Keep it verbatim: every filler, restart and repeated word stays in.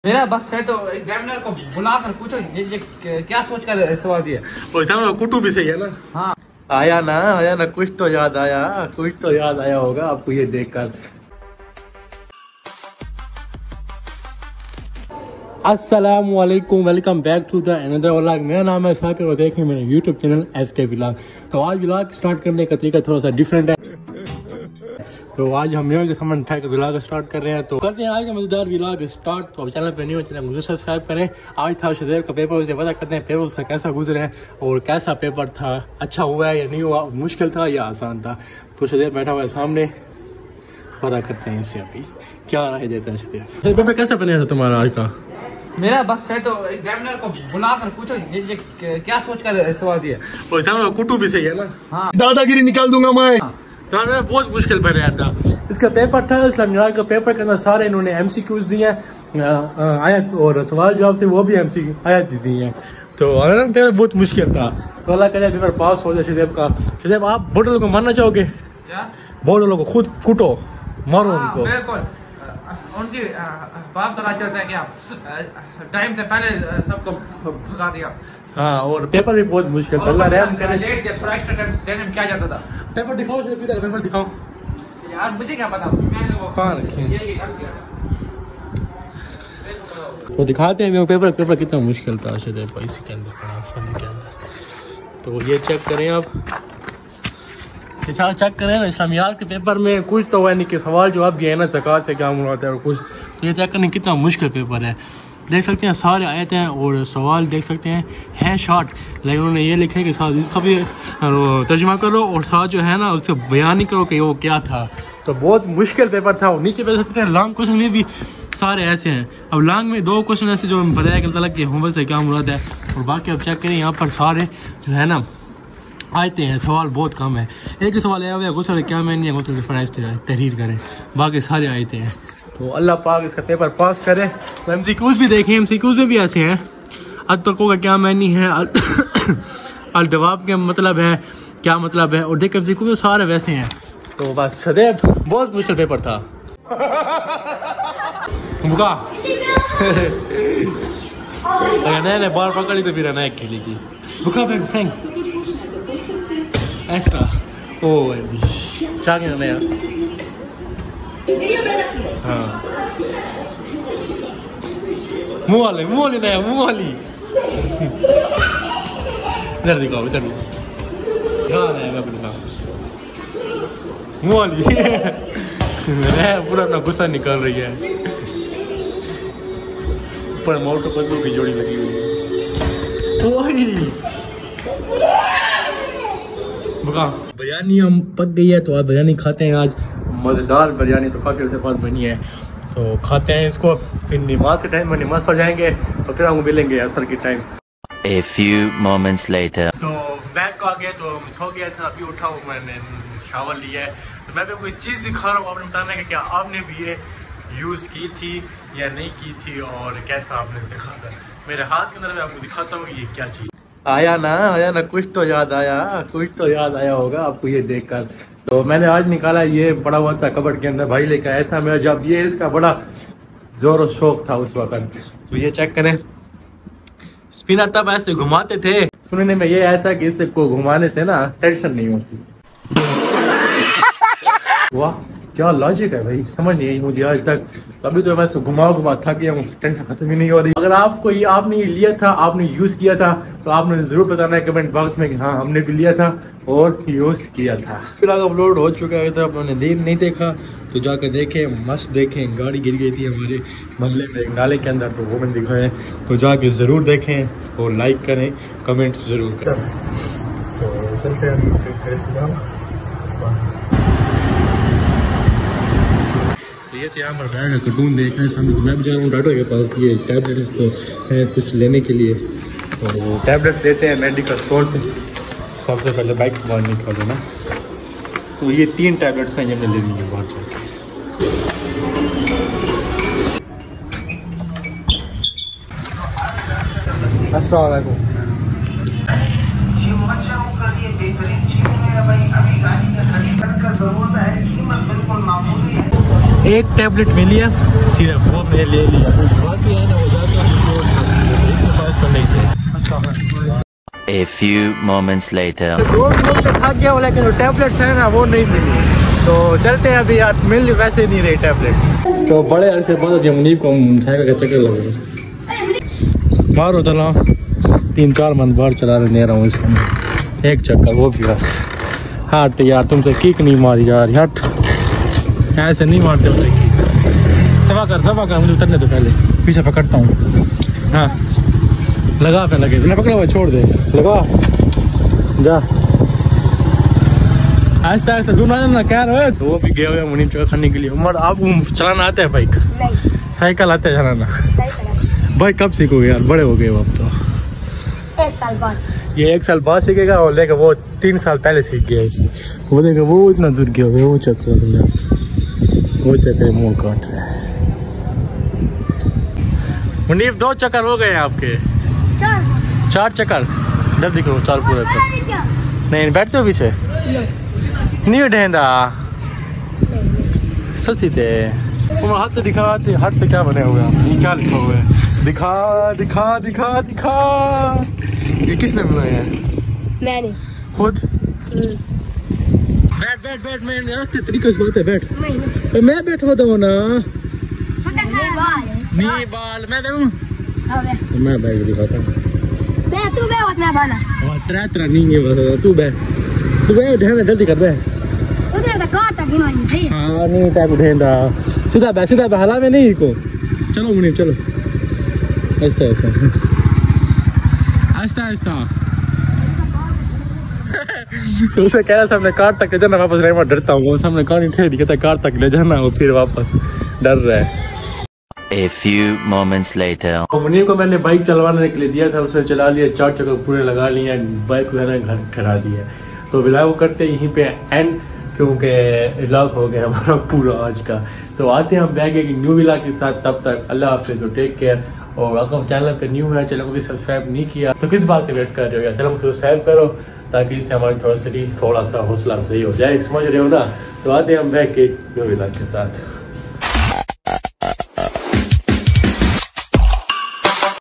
मेरा बस है तो एग्जामिनर को बुलाकर पूछो ये, ये क्या सोच कर सवाल दिया। एग्जामिनर कुटू भी सही है ना। हाँ आया ना आया ना कुछ तो याद आया कुछ तो याद आया होगा आपको ये देखकर। अस्सलाम वालेकुम, welcome back to the another vlog. मेरा नाम है साकिर और देखें मेरे YouTube channel S K vlog. तो आज व्लॉग स्टार्ट करने का तरीका थोड़ा सा डिफरेंट है। तो आज हम न्यू के सामान उठा के व्लॉग स्टार्ट कर रहे हैं। तो करते हैं आज का मजेदार व्लॉग स्टार्ट। तो चैनल पे न्यू है, चैनल मुझे सब्सक्राइब करें। आज था शदेव का पेपर, उसे पता करते हैं पेपर उसका कैसा गुजरा है और कैसा पेपर था, अच्छा हुआ है या नहीं हुआ, मुश्किल था या आसान था। तो शदेव बैठा हुआ है सामने, पता करते हैं इससे अभी क्या राय देता है शदेव। पेपर कैसा बना था तुम्हारा आज का? मेरा बस है तो एग्जामिनर को बुलाकर पूछो ये, ये क्या सोच कर सवाल दिया। एग्जामिनर कुटू भी सही है ना। हाँ दादागिरी निकाल दूंगा मैं। हाँ। तो बहुत मुश्किल बन रहा था। इसका पेपर था इस्लाम का पेपर करना, सारे इन्होंने एमसीक्यूज दिए हैं, आयत और सवाल जवाब थे वो भी एमसीक्यू आयत दी है। तो पेपर बहुत मुश्किल था। तो अल्लाह करे पेपर पास हो जाए शदेव का। शदेव आप बोर्ड को मारना चाहोगे? बोर्ड को खुद कूटो मारो उनको। बिल्कुल उनकी बाप का राज चलता है क्या, टाइम से पहले सबको भगा दिया। हाँ और पेपर भी बहुत मुश्किल था। अल्लाह रहम करे, लेट दिया, थोड़ा एक्स्ट्रा टाइम देने में क्या जाता था। पेपर दिखाओ पेपर दिखाओ यार, मुझे क्या पता, मैंने वो कहाँ रखे यही रख दिया। तो दिखाते हैं पेपर पेपर कितना मुश्किल था शदेव इसी के अंदर फन के अंदर। तो ये चेक करें आप, चेक करें ना इस्लामियात के पेपर में कुछ तो है नहीं कि सवाल जवाब भी है ना, ज़कात से क्या मुराद है और कुछ। तो ये चेक करने कितना मुश्किल पेपर है। देख सकते हैं सारे आयते हैं और सवाल देख सकते हैं है शॉर्ट, लेकिन उन्होंने ये लिखा है कि साथ इसका भी तर्जुमा करो और साथ जो है ना उसको बयान नहीं करो कि वो क्या था। तो बहुत मुश्किल पेपर था। और नीचे पे सकते हैं लॉन्ग क्वेश्चन में भी सारे ऐसे हैं। अब लॉन्ग में दो क्वेश्चन ऐसे जो बताया कि अल्लाह के होमवर्क से क्या मुराद है, और बाकी अब चेक करें यहाँ पर सारे जो है ना आते हैं, सवाल बहुत कम है। एक ही सवाल आया हुआ है गुस्सा क्या मैंने है गुस्सा फराइज तहरीर करें, बाकी सारे आते हैं। तो अल्लाह पाक इसका पेपर पास करे। तो एमसीक्यूज भी देखें, एमसीक्यूज में भी ऐसे हैं। अतको का क्या मैनी है, अल जवाब का मतलब है क्या मतलब है, और देख एमसीक्यू में सारे वैसे हैं। तो बस शदेव बहुत मुश्किल पेपर था। बुका नया नया बाल पकड़ी तो फिर नया खेलेगी। बुका फेंक फेंक ऐसा ओ चाह नया। हाँ मुँह वाले मुँह वाली नया मुँह वाली इधर दिखाओ इधर दिखाओ मुँह वाली पूरा अपना गुस्सा निकाल रही है। ऊपर मोटो पतलू की जोड़ी लगी हुई है। बिरयानी हम पक गई है तो आज बिरयानी खाते हैं। आज मज़ेदार बिरयानी तो काफ़ी अर्से बाद बनी है, तो खाते हैं इसको। फिर नमाज के टाइम में नमाज पढ़ जाएंगे तो फिर हम मिलेंगे असर के time. A few moments later. तो बैग को आ गया तो सो गया था, अभी उठा हूँ, मैंने शावर लिया है। तो मैं भी कोई चीज़ दिखा रहा हूँ, आपने बताना है कि क्या आपने भी ये यूज़ की थी या नहीं की थी और कैसा आपने देखा था। मेरे हाथ के अंदर मैं आपको दिखाता हूँ ये क्या चीज़। आया ना आया ना कुछ तो याद आया कुछ तो याद आया होगा आपको ये देखकर। तो मैंने आज निकाला, ये बड़ा हुआ था कबर्ड के अंदर, भाई लेकर आया था मेरा, जब ये इसका बड़ा जोर और शौक था उस वक्त। तो ये चेक करें, स्पिनर तब ऐसे घुमाते थे। सुनने में ये आया था कि इससे को घुमाने से ना टेंशन नहीं होती। वाह क्या लॉजिक है भाई, समझ नहीं आई मुझे आज तक। तभी तो मैं इसको घुमा घुमा थक गया हूँ, टेंशन खत्म ही नहीं हो रही। अगर आपको ये आपने ये लिया था, आपने यूज़ किया था, तो आपने ज़रूर बताना है कमेंट बॉक्स में कि हाँ हमने भी लिया था और यूज़ किया था। फिलहाल अपलोड हो चुका है, तो आपने दिन नहीं देखा तो जाकर देखें, मस्त देखें। गाड़ी गिर गई थी हमारे मोहल्ले में एक नाले के अंदर, तो वो मैंने दिखाया है। तो जाके ज़रूर देखें और लाइक करें, कमेंट ज़रूर करें। तो चलते हैं ये तो यहाँ पर बैठ कार्टून देख रहे हैं सामने। तो मैं भी जा रहा हूँ डॉक्टर के पास, ये टैबलेट्स तो हैं कुछ लेने के लिए। तो टैबलेट्स लेते हैं मेडिकल स्टोर से। सबसे पहले बाइक बाहर निकालो ना। तो ये तीन टैबलेट्स हैं, ये हमने लेनी है बाहर चल के। अस्सलाम वालेकुम। बेहतरीन चीज मेरा भाई, अभी गाड़ी का खड़ी का जरूरत है, कीमत बिल्कुल मामूली है। एक टैबलेट मिली है सिर्फ, वो मैंने ले लिया, बाकी है ना वो जाता है इसके पास तो नहीं थे। A few moments later. दो मिनट में थक गया, लेकिन जो टैबलेट है ना वो नहीं मिली, तो चलते हैं अभी यार, मिल वैसे नहीं रही टैबलेट। तो बड़े अरसे बाद मुनीब को साइकिल का चक्कर लगा, बाहर होता ना तीन चार मन बाहर चला रहे रहा हूँ इसको, एक चक्कर वो भी बस। हट यार तुमसे किक नहीं मारी यार, हट ऐसे नहीं मारते होते। सफा कर सफा कर, मुझे उतरने तो पहले, पीछे पकड़ता हूँ। हाँ लगा पे लगे, बिना पकड़ा हुआ छोड़ दे, लगा जा आहिस्ता आहिस्ता, तू ना कह रहे हो। तो वो भी गए हुए मुनीब चक्कर खाने के लिए। उमर आपको चलाना आता है बाइक? साइकिल आता है चलाना? भाई कब सीखोगे यार, बड़े हो गए हो अब तो। एक साल बाद। ये एक साल बाद सीखेगा, और लेकर वो तीन साल पहले सीख गया इसे। वो देखा वो इतना दूर गया हुआ, वो चक्कर वो चक्कर मुँह काट रहा है। मुनीब दो चक्कर हो गए आपके, चार चार चक्कर जल्दी करो, चार पूरे कर। नहीं बैठते हो पीछे? नहीं बैठेंदा सच्ची थे। हाथ तो दिखा, हाथ तो क्या बने हुए हैं, ये क्या लिखा हुआ है? दिखा दिखा दिखा दिखा, ये किसने बनाया है? मैंने खुद। बैठ बैठ बैठ, मैं रास्ते तरीके से बात है, बैठ। मैं बैठ होता हूँ ना, नहीं बाल मैं बैठूं, मैं बैठ दिखाता हूँ। तू बैठ, मैं बना तेरा तेरा नहीं है बस, तू बैठ तू बैठ, ढेंदा जल्दी कर दे। उधर तक काट तक नहीं सही। हाँ नहीं तक ढेंदा, सीधा बैठ सीधा बैठ, हला में नहीं को। चलो मुनीब चलो, आहिस्ता आहिस्ता आहिस्ता आहिस्ता। उसे कह रहा सामने कार तक ले जाना वापस, नहीं मैं डरता हूँ, सामने कार नहीं ठहरी, कहता कार तक ले जाना, वो फिर वापस डर रहा है। A few moments later. Munib को मैंने बाइक चलवाने के लिए दिया था, उसने चला लिया, चार चक्कर पूरे लगा लिए, बाइक को मैंने घर ठहरा दिया। तो व्लॉग करते यहीं पे एंड, क्योंकि व्लॉग हो गया हमारा पूरा आज का। तो आते हैं हम बैग एक न्यू व्लॉग के साथ, तब तक अल्लाह हाफिज़, टेक केयर। और अगर चैनल पे न्यू है, चैनल को भी सब्सक्राइब नहीं किया तो किस बात से वेट कर रहे हो यार, चैनल को सब्सक्राइब करो, ताकि इससे हमारी थोड़ा सा थोड़ा सा हौसला सही हो जाए, समझ रहे हो ना। तो आते हैं हम बैग के न्यू व्लॉग के साथ।